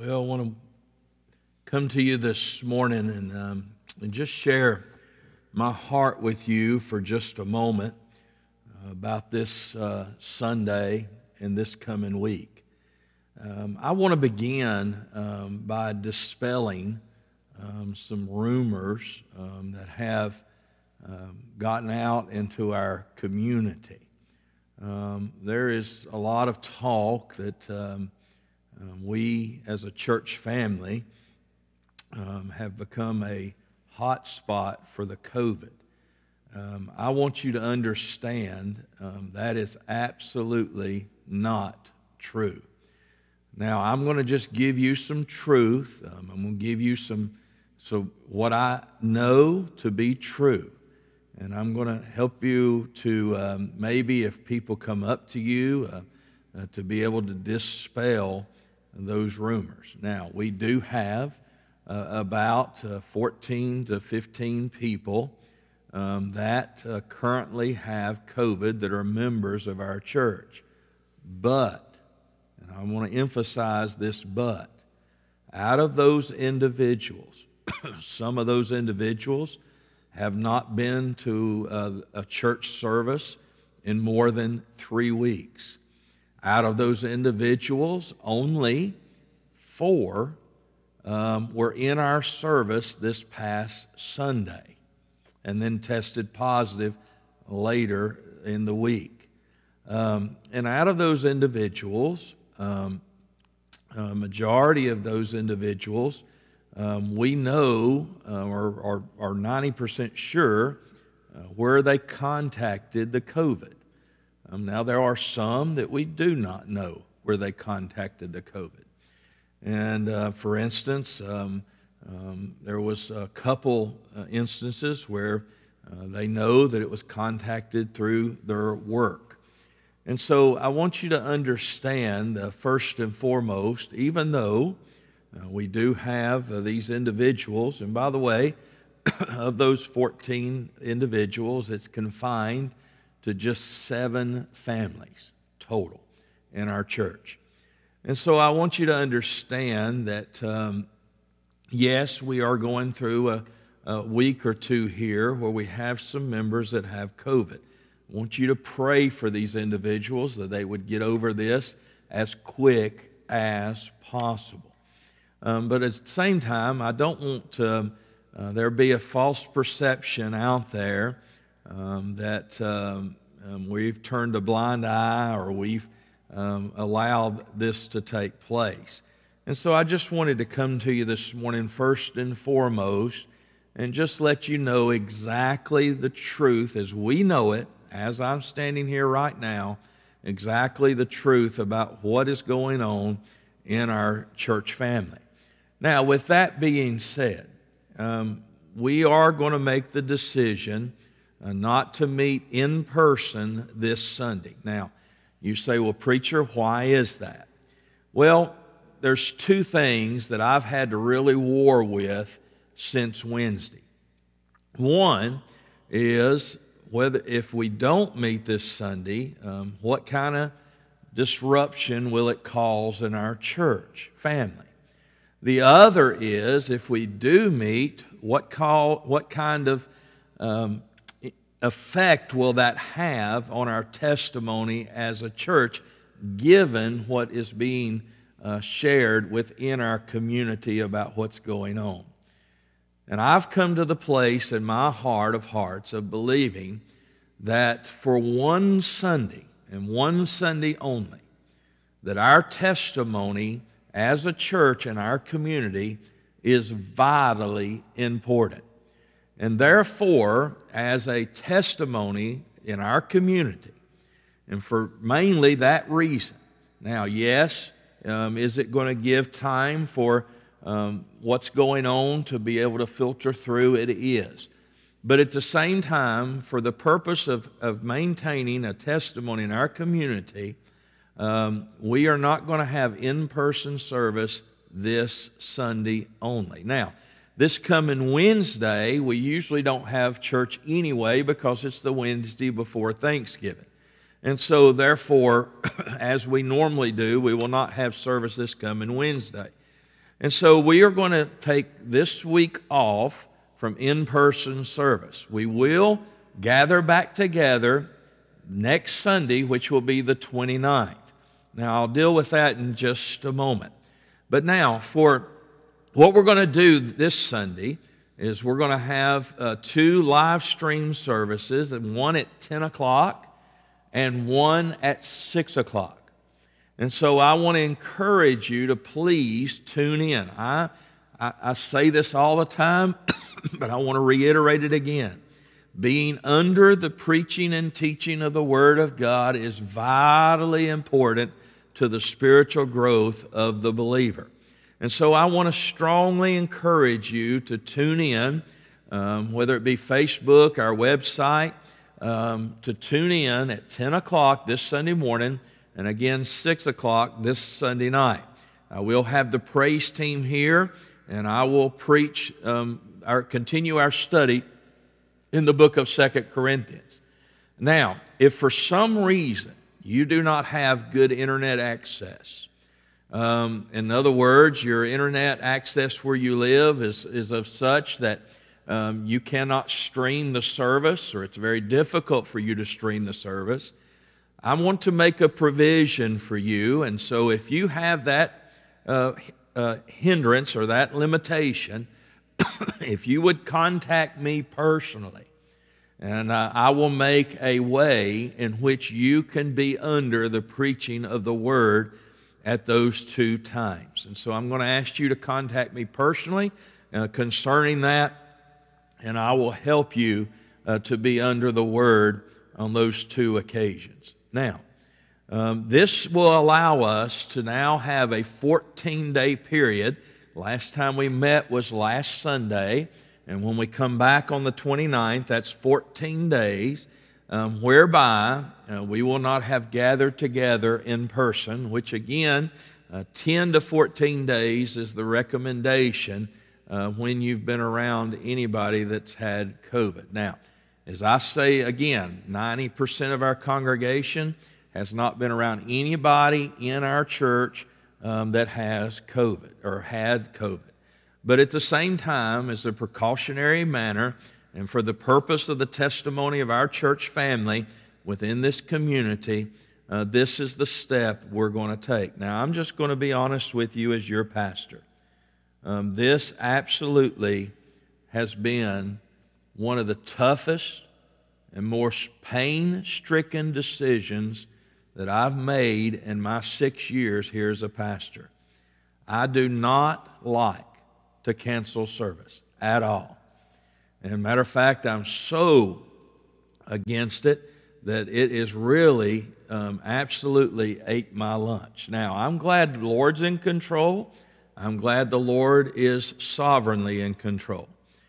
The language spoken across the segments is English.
Well, I want to come to you this morning and just share my heart with you for just a moment about this Sunday and this coming week. I want to begin by dispelling some rumors that have gotten out into our community. There is a lot of talk that we as a church family have become a hot spot for the COVID. I want you to understand that is absolutely not true. Now, I'm going to just give you some truth. I'm going to give you what I know to be true. And I'm going to help you to maybe if people come up to you to be able to dispel those rumors. Now, we do have about 14 to 15 people that currently have COVID that are members of our church. But, and I want to emphasize this but, out of those individuals, some of those individuals have not been to a church service in more than 3 weeks. Out of those individuals, only 4 were in our service this past Sunday and then tested positive later in the week. And out of those individuals, a majority of those individuals, we know or are 90% sure where they contacted the COVID. Now, there are some that we do not know where they contacted the COVID. And for instance, there was a couple instances where they know that it was contacted through their work. And so I want you to understand, first and foremost, even though we do have these individuals, and by the way, of those 14 individuals, it's confined to just 7 families total in our church. And so I want you to understand that, yes, we are going through a week or two here where we have some members that have COVID. I want you to pray for these individuals that they would get over this as quick as possible. But at the same time, I don't want there be a false perception out there that we've turned a blind eye or we've allowed this to take place. And so I just wanted to come to you this morning first and foremost and just let you know exactly the truth as we know it, as I'm standing here right now, exactly the truth about what is going on in our church family. Now, with that being said, we are going to make the decision not to meet in person this Sunday. Now, you say, well, preacher, why is that? Well, there's 2 things that I've had to really war with since Wednesday. One is whether if we don't meet this Sunday, what kind of disruption will it cause in our church family? The other is if we do meet, what kind of effect will that have on our testimony as a church, given what is being shared within our community about what's going on? And I've come to the place in my heart of hearts of believing that for one Sunday, and one Sunday only, that our testimony as a church in our community is vitally important. And therefore, as a testimony in our community, and for mainly that reason. Now, yes, is it going to give time for what's going on to be able to filter through? It is. But at the same time, for the purpose of maintaining a testimony in our community, we are not going to have in-person service this Sunday only. Now, this coming Wednesday, we usually don't have church anyway because it's the Wednesday before Thanksgiving. And so, therefore, as we normally do, we will not have service this coming Wednesday. And so we are going to take this week off from in-person service. We will gather back together next Sunday, which will be the 29th. Now, I'll deal with that in just a moment. But now, for what we're going to do this Sunday is we're going to have 2 live stream services, one at 10 o'clock and one at 6 o'clock. And so I want to encourage you to please tune in. I say this all the time, but I want to reiterate it again. Being under the preaching and teaching of the Word of God is vitally important to the spiritual growth of the believer. And so I want to strongly encourage you to tune in, whether it be Facebook, our website, to tune in at 10 o'clock this Sunday morning, and again 6 o'clock this Sunday night. We'll have the praise team here, and I will preach, continue our study in the book of 2 Corinthians. Now, if for some reason you do not have good internet access, in other words, your internet access where you live is of such that you cannot stream the service, or it's very difficult for you to stream the service, I want to make a provision for you. And so if you have that hindrance or that limitation, if you would contact me personally, and I will make a way in which you can be under the preaching of the Word at those 2 times. And so I'm going to ask you to contact me personally concerning that, and I will help you to be under the Word on those 2 occasions. Now, this will allow us to now have a 14-day period. Last time we met was last Sunday, and when we come back on the 29th, that's 14 days, whereby we will not have gathered together in person, which again, 10 to 14 days is the recommendation when you've been around anybody that's had COVID. Now, as I say again, 90% of our congregation has not been around anybody in our church that has COVID or had COVID. But at the same time, as a precautionary manner, and for the purpose of the testimony of our church family within this community, this is the step we're going to take. Now, I'm just going to be honest with you as your pastor. This absolutely has been one of the toughest and most pain-stricken decisions that I've made in my 6 years here as a pastor. I do not like to cancel service at all. And as a matter of fact, I'm so against it that it is really absolutely ate my lunch. Now, I'm glad the Lord's in control. I'm glad the Lord is sovereignly in control.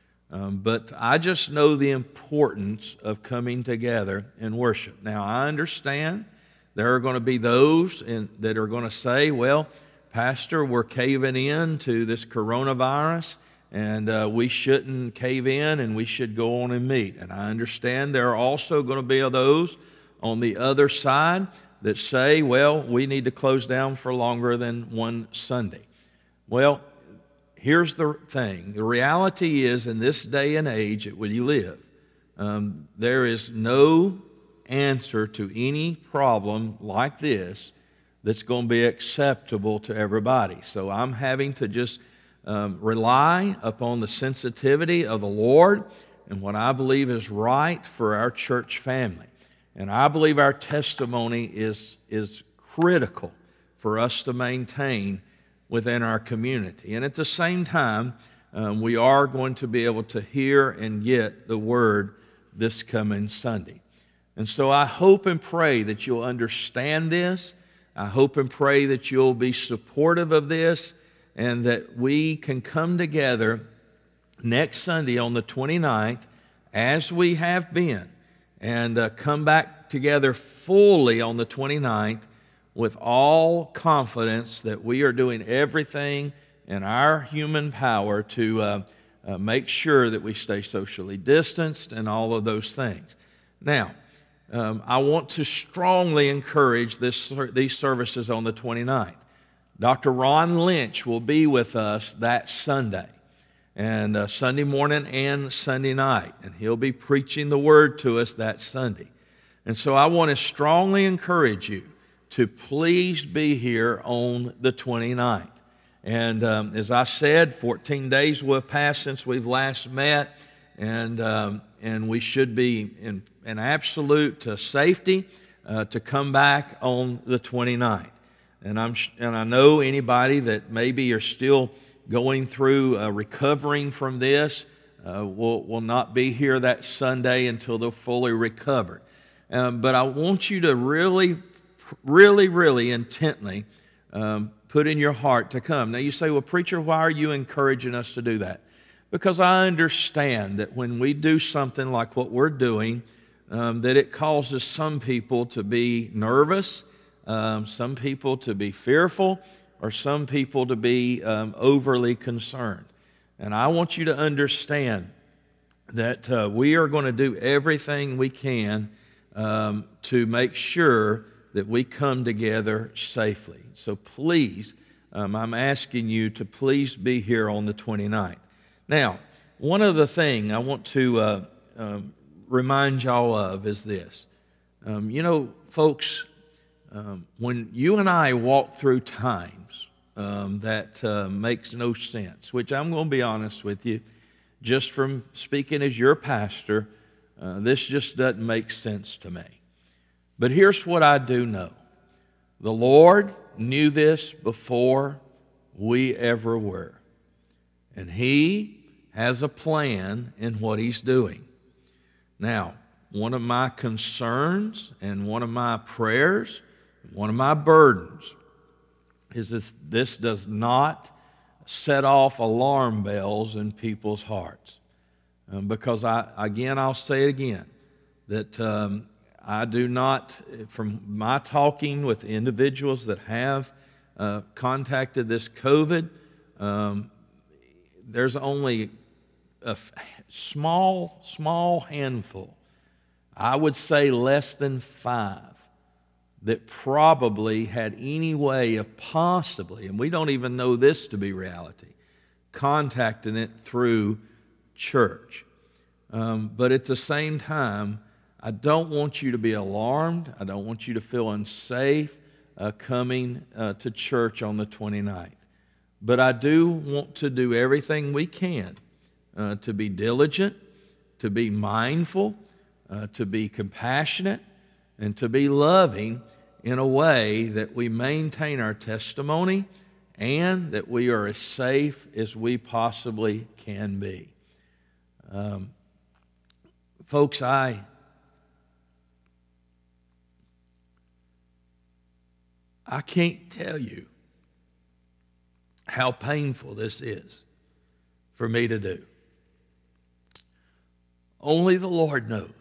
But I just know the importance of coming together in worship. Now, I understand there are going to be those that are going to say, well, Pastor, we're caving in to this coronavirus, and we shouldn't cave in, and we should go on and meet. And I understand there are also going to be those on the other side that say, well, we need to close down for longer than one Sunday. Well, here's the thing. The reality is, in this day and age that we live, there is no answer to any problem like this that's going to be acceptable to everybody. So I'm having to just rely upon the sensitivity of the Lord and what I believe is right for our church family. And I believe our testimony is critical for us to maintain within our community. And at the same time, we are going to be able to hear and get the Word this coming Sunday. And so I hope and pray that you'll understand this. I hope and pray that you'll be supportive of this, and that we can come together next Sunday on the 29th, as we have been, and come back together fully on the 29th with all confidence that we are doing everything in our human power to make sure that we stay socially distanced and all of those things. Now, I want to strongly encourage these services on the 29th. Dr. Ron Lynch will be with us that Sunday, and Sunday morning and Sunday night, and he'll be preaching the Word to us that Sunday. And so I want to strongly encourage you to please be here on the 29th. And as I said, 14 days will have passed since we've last met, and we should be in absolute safety to come back on the 29th. And I know anybody that maybe you're still going through recovering from this will not be here that Sunday until they're fully recovered. But I want you to really, really, really intently put in your heart to come. Now you say, well, preacher, why are you encouraging us to do that? Because I understand that when we do something like what we're doing, that it causes some people to be nervous, some people to be fearful, or some people to be overly concerned. And I want you to understand that we are going to do everything we can to make sure that we come together safely. So please, I'm asking you to please be here on the 29th. Now, one other thing I want to remind y'all of is this. Folks, when you and I walk through times that makes no sense, which I'm going to be honest with you, just from speaking as your pastor, this just doesn't make sense to me. But here's what I do know. The Lord knew this before we ever were. And He has a plan in what He's doing. Now, one of my concerns and one of my prayers, one of my burdens is this does not set off alarm bells in people's hearts. Because I'll say it again, that I do not, from my talking with individuals that have contacted this COVID, there's only a small handful, I would say less than 5, that probably had any way of possibly, and we don't even know this to be reality, contacting it through church. But at the same time, I don't want you to be alarmed. I don't want you to feel unsafe coming to church on the 29th. But I do want to do everything we can to be diligent, to be mindful, to be compassionate, and to be loving in a way that we maintain our testimony and that we are as safe as we possibly can be. Folks, I can't tell you how painful this is for me to do. Only the Lord knows.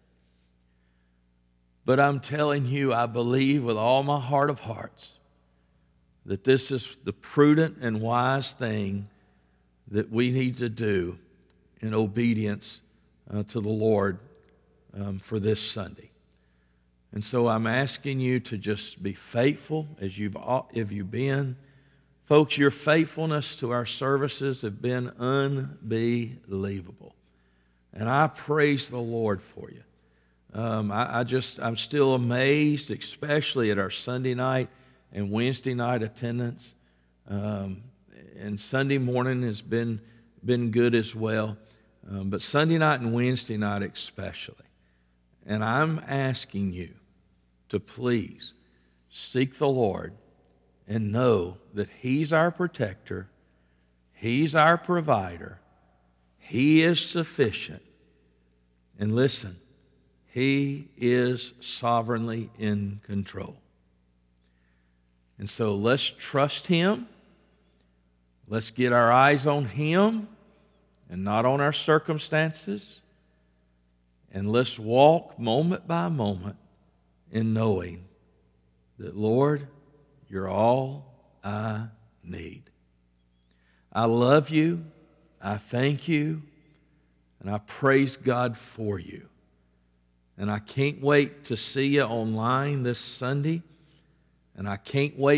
But I'm telling you, I believe with all my heart of hearts that this is the prudent and wise thing that we need to do in obedience to the Lord for this Sunday. And so I'm asking you to just be faithful as you've been. Folks, your faithfulness to our services have been unbelievable. And I praise the Lord for you. I'm still amazed, especially at our Sunday night and Wednesday night attendance. And Sunday morning has been good as well. But Sunday night and Wednesday night especially. And I'm asking you to please seek the Lord and know that He's our protector, He's our provider, He is sufficient. And listen, He is sovereignly in control. And so let's trust Him. Let's get our eyes on Him and not on our circumstances. And let's walk moment by moment in knowing that, Lord, You're all I need. I love you. I thank you. And I praise God for you. And I can't wait to see you online this Sunday. And I can't wait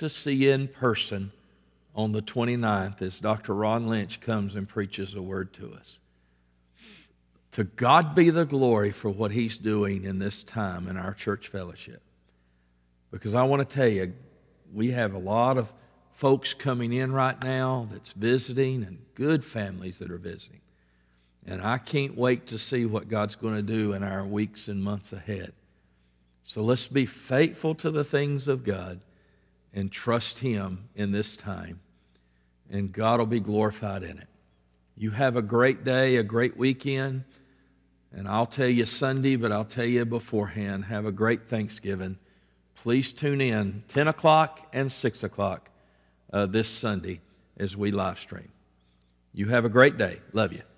to see you in person on the 29th as Dr. Ron Lynch comes and preaches a word to us. To God be the glory for what He's doing in this time in our church fellowship. Because I want to tell you, we have a lot of folks coming in right now that's visiting and good families that are visiting. And I can't wait to see what God's going to do in our weeks and months ahead. So let's be faithful to the things of God and trust Him in this time. And God will be glorified in it. You have a great day, a great weekend. And I'll tell you Sunday, but I'll tell you beforehand, have a great Thanksgiving. Please tune in 10 o'clock and 6 o'clock this Sunday as we live stream. You have a great day. Love you.